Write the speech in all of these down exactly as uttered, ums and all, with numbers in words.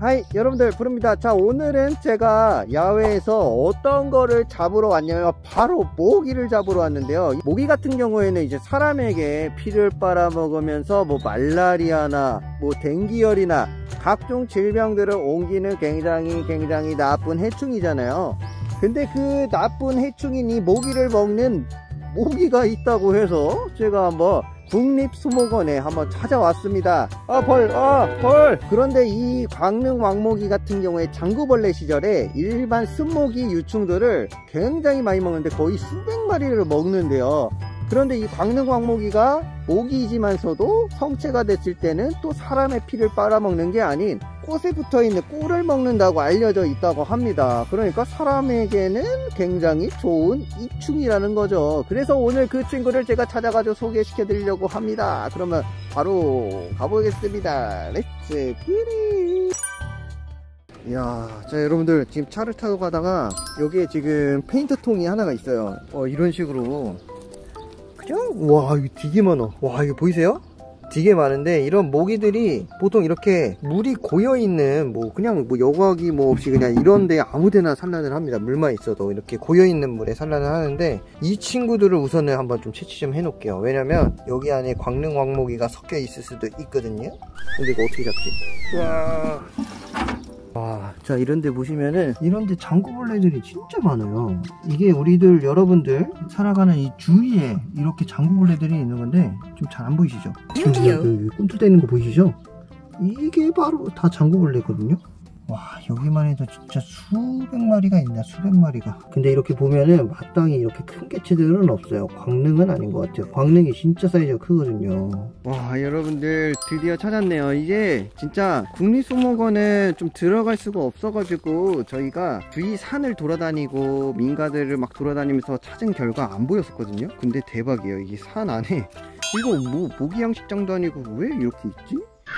하이 여러분들 부릅니다. 자, 오늘은 제가 야외에서 어떤 거를 잡으러 왔냐면 바로 모기를 잡으러 왔는데요. 모기 같은 경우에는 이제 사람에게 피를 빨아먹으면서 뭐 말라리아나 뭐 댕기열이나 각종 질병들을 옮기는 굉장히 굉장히 나쁜 해충이잖아요. 근데 그 나쁜 해충인 이 모기를 먹는 모기가 있다고 해서 제가 한번 국립수목원에 한번 찾아왔습니다. 아, 벌, 아, 벌! 그런데 이 광릉 왕모기 같은 경우에 장구벌레 시절에 일반 순모기 유충들을 굉장히 많이 먹는데 거의 수백 마리를 먹는데요. 그런데 이 광릉 왕모기가 모기이지만서도 성체가 됐을 때는 또 사람의 피를 빨아먹는 게 아닌 꽃에 붙어있는 꿀을 먹는다고 알려져 있다고 합니다. 그러니까 사람에게는 굉장히 좋은 이충이라는 거죠. 그래서 오늘 그 친구를 제가 찾아가지고 소개시켜 드리려고 합니다. 그러면 바로 가보겠습니다. 렛츠 기릿. 이야, 자 여러분들 지금 차를 타고 가다가 여기에 지금 페인트 통이 하나가 있어요. 어, 이런 식으로 그죠? 와, 이거 되게 많아. 와, 이거 보이세요? 되게 많은데 이런 모기들이 보통 이렇게 물이 고여있는 뭐 그냥 뭐 여과기 뭐 없이 그냥 이런데 아무데나 산란을 합니다. 물만 있어도 이렇게 고여있는 물에 산란을 하는데 이 친구들을 우선은 한번 좀 채취 좀 해놓을게요. 왜냐면 여기 안에 광릉 왕모기가 섞여 있을 수도 있거든요. 근데 이거 어떻게 잡지? 와. 와, 자 이런데 보시면은 이런데 장구벌레들이 진짜 많아요. 이게 우리들 여러분들 살아가는 이 주위에 이렇게 장구벌레들이 있는 건데 좀 잘 안 보이시죠? 여기 꿈틀대 있는 거 보이시죠? 이게 바로 다 장구벌레거든요. 와, 여기만 해도 진짜 수백 마리가 있나, 수백 마리가. 근데 이렇게 보면은 마땅히 이렇게 큰 개체들은 없어요. 광릉은 아닌 것 같아요. 광릉이 진짜 사이즈가 크거든요. 와, 여러분들 드디어 찾았네요. 이게 진짜 국립수목원에 좀 들어갈 수가 없어가지고 저희가 주위 산을 돌아다니고 민가들을 막 돌아다니면서 찾은 결과 안 보였었거든요. 근데 대박이에요. 이게 산 안에 이거 뭐 모기 양식장도 아니고 왜 이렇게 있지?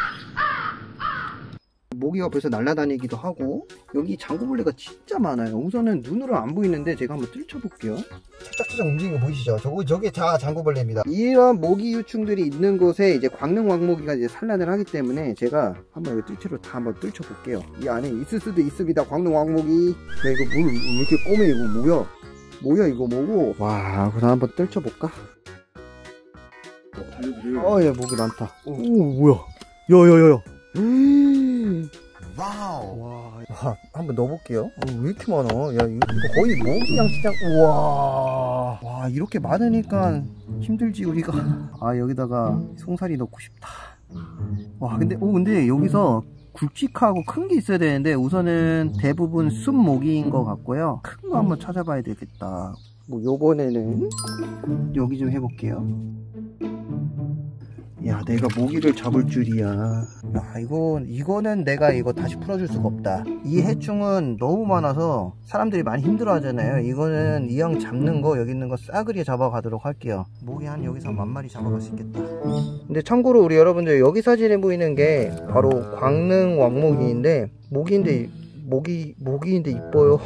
모기가 벌써 날아다니기도 하고 여기 장구벌레가 진짜 많아요. 우선은 눈으로 안 보이는데 제가 한번 뚫쳐볼게요. 살짝살짝 움직이는 거 보이시죠? 저거, 저게 다 장구벌레입니다. 이런 모기 유충들이 있는 곳에 이제 광릉 왕모기가 이제 산란을 하기 때문에 제가 한번 여기 뚫치로 다 한번 뚫쳐볼게요. 이 안에 있을 수도 있습니다. 광릉 왕모기. 야, 이거 물 왜 이렇게 꼬매? 이거 뭐야? 뭐야 이거 뭐고? 와, 그럼 한번 뚫쳐볼까? 어, 예, 모기 많다. 오, 뭐야? 야야야야. 와우. 와, 와, 한번 넣어볼게요. 어, 왜 이렇게 많아? 야, 이거 거의 모기 양식장. 우와. 와, 이렇게 많으니까 힘들지 우리가. 아, 여기다가 송사리 넣고 싶다. 와, 근데 오 근데 여기서 굵직하고 큰 게 있어야 되는데 우선은 대부분 순모기인 것 같고요. 큰 거 한번 찾아봐야 되겠다. 뭐 요번에는 여기 좀 해볼게요. 야, 내가 모기를 잡을 줄이야. 야, 이거, 이거는 내가 이거 다시 풀어줄 수가 없다. 이 해충은 너무 많아서 사람들이 많이 힘들어 하잖아요. 이거는 이왕 잡는 거, 여기 있는 거 싸그리에 잡아가도록 할게요. 모기 한 여기서 만 마리 잡아갈 수 있겠다. 근데 참고로 우리 여러분들 여기 사진에 보이는 게 바로 광릉 왕모기인데, 모기인데, 모기, 모기인데 이뻐요.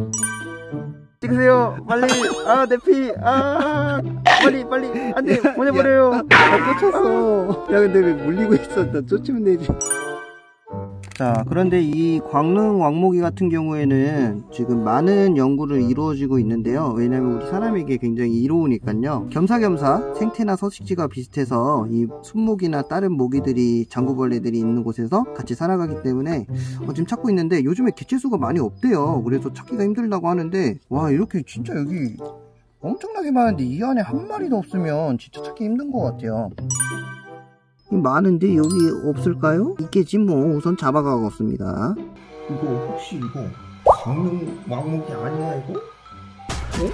찍으세요 빨리. 아, 내 피. 아, 빨리 빨리 안돼 보내버려요. 나 쫓았어. 야, 근데 왜 물리고 있어? 나 쫓으면 되지. 자, 그런데 이 광릉 왕모기 같은 경우에는 지금 많은 연구를 이루어지고 있는데요. 왜냐면 우리 사람에게 굉장히 이로우니까요. 겸사겸사 생태나 서식지가 비슷해서 이 순모기나 다른 모기들이 장구벌레들이 있는 곳에서 같이 살아가기 때문에 어, 지금 찾고 있는데 요즘에 개체수가 많이 없대요. 그래서 찾기가 힘들다고 하는데 와, 이렇게 진짜 여기 엄청나게 많은데 이 안에 한 마리도 없으면 진짜 찾기 힘든 것 같아요. 많은데 여기 없을까요? 있겠지 뭐. 우선 잡아가겠습니다. 이거 혹시 이거 광릉 왕모기 아니야 이거? 어?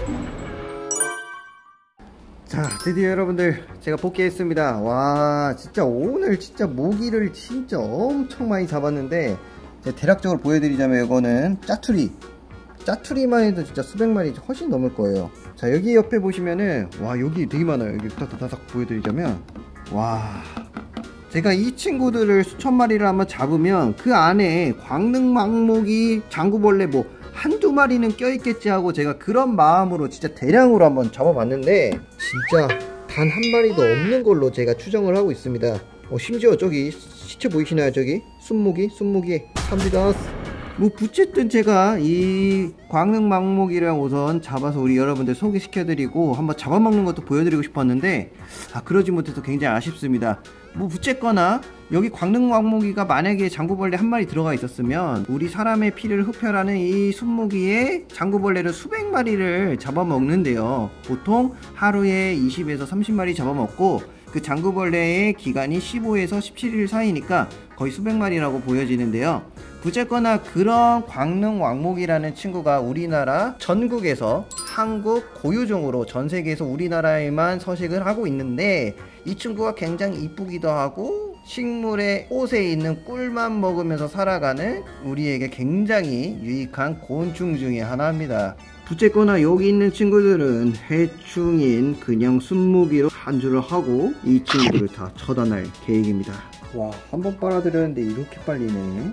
자, 드디어 여러분들 제가 복귀했습니다. 와, 진짜 오늘 진짜 모기를 진짜 엄청 많이 잡았는데 제가 대략적으로 보여드리자면 이거는 짜투리. 짜투리만 해도 진짜 수백 마리 훨씬 넘을 거예요. 자, 여기 옆에 보시면은 와, 여기 되게 많아요. 여기 다다닥 보여드리자면 와, 제가 이 친구들을 수천 마리를 한번 잡으면 그 안에 광릉 왕모기, 장구벌레 뭐 한두 마리는 껴있겠지 하고 제가 그런 마음으로 진짜 대량으로 한번 잡아봤는데 진짜 단 한 마리도 없는 걸로 제가 추정을 하고 있습니다. 어, 심지어 저기 시체 보이시나요? 저기 순무기 순무기 갑니다. 뭐 어쨌든 제가 이 광릉 망모기를 우선 잡아서 우리 여러분들 소개시켜드리고 한번 잡아먹는 것도 보여드리고 싶었는데 아 그러지 못해서 굉장히 아쉽습니다. 뭐 어쨌거나 여기 광릉 망모기가 만약에 장구벌레 한 마리 들어가 있었으면 우리 사람의 피를 흡혈하는 이 순무기에 장구벌레를 수백 마리를 잡아먹는데요. 보통 하루에 이십에서 삼십 마리 잡아먹고 그 장구벌레의 기간이 십오에서 십칠 일 사이니까 거의 수백 마리라고 보여지는데요. 어쨌거나 그런 광릉 왕모기라는 친구가 우리나라 전국에서 한국 고유종으로 전세계에서 우리나라에만 서식을 하고 있는데 이 친구가 굉장히 이쁘기도 하고 식물의 꽃에 있는 꿀만 먹으면서 살아가는 우리에게 굉장히 유익한 곤충 중에 하나입니다. 어쨌거나 여기 있는 친구들은 해충인 그냥 순무기로 한주를 하고 이 친구들을 다 처단할 계획입니다. 와, 한 번 빨아들였는데 이렇게 빨리네.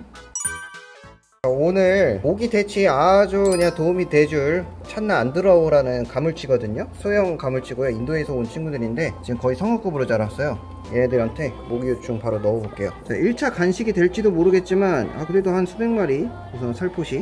오늘 모기 퇴치에 아주 그냥 도움이 돼줄 찬나 안 들어오라는 가물치거든요. 소형 가물치고요. 인도에서 온 친구들인데 지금 거의 성어급으로 자랐어요. 얘네들한테 모기요충 바로 넣어볼게요. 자, 일 차 간식이 될지도 모르겠지만 아 그래도 한 수백 마리 우선 살포시.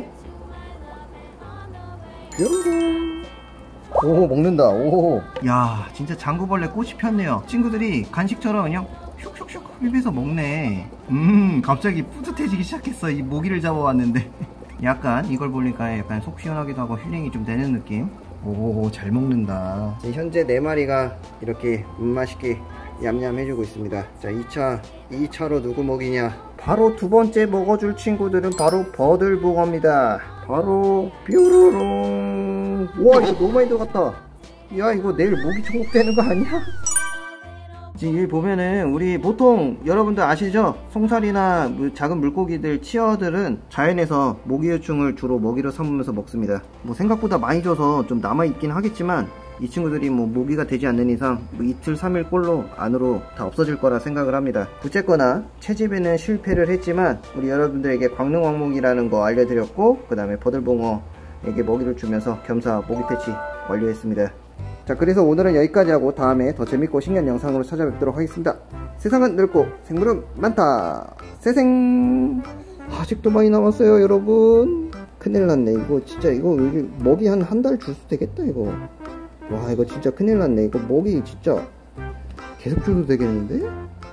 뾰로롱. 오 먹는다. 오. 야 진짜 장구벌레 꽃이 폈네요. 친구들이 간식처럼 그냥 슉슉슉 흡입해서 먹네. 음 갑자기 뿌듯해지기 시작했어. 이 모기를 잡아왔는데 약간 이걸 보니까 약간 속 시원하기도 하고 힐링이 좀 되는 느낌. 오 잘 먹는다. 현재 네 마리가 이렇게 맛있게 얌얌 해주고 있습니다. 자 이 차 이 차로 누구 먹이냐. 바로 두 번째 먹어줄 친구들은 바로 버들붕어입니다. 바로 뾰로롱. 와 이거 너무 많이 들어갔다. 야 이거 내일 모기 천국 되는 거 아니야? 지금 여기 보면은 우리 보통 여러분들 아시죠? 송사리나 작은 물고기들 치어들은 자연에서 모기요충을 주로 먹이로 삼으면서 먹습니다. 뭐 생각보다 많이 줘서 좀 남아있긴 하겠지만 이 친구들이 뭐 모기가 되지 않는 이상 뭐 이틀 삼일 꼴로 안으로 다 없어질 거라 생각을 합니다. 어쨌거나 채집에는 실패를 했지만 우리 여러분들에게 광릉왕모기라는 거 알려드렸고 그 다음에 버들붕어에게 먹이를 주면서 겸사 모기 퇴치 완료했습니다. 자 그래서 오늘은 여기까지 하고 다음에 더 재밌고 신기한 영상으로 찾아뵙도록 하겠습니다. 세상은 넓고 생물은 많다. 세생. 아직도 많이 남았어요 여러분. 큰일 났네 이거 진짜. 이거 여기 먹이 한 한 달 줄 수 되겠다 이거. 와 이거 진짜 큰일 났네. 이거 먹이 진짜 계속 줘도 되겠는데?